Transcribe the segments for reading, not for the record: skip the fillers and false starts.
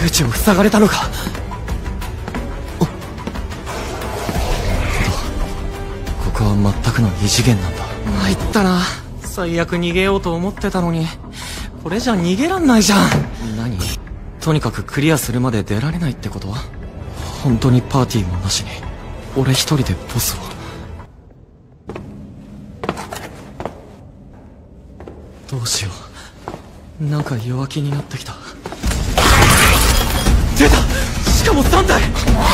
出口を塞がれたのか。ここは全くの異次元なんだ。参ったな。最悪逃げようと思ってたのに、これじゃ逃げらんないじゃん。何？とにかくクリアするまで出られないってこと？本当にパーティーもなしに俺一人でボスを。どうしよう、なんか弱気になってきた。出た！しかも3体！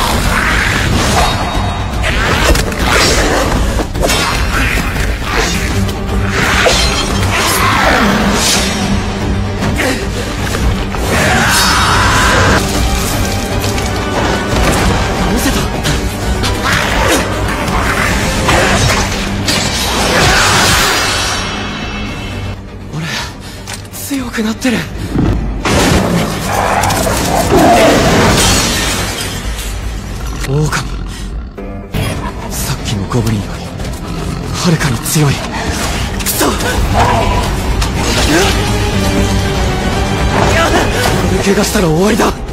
強くなってる。オオカミ、さっきのゴブリンよりはるかに強い。くそ！これ怪我したら終わりだ。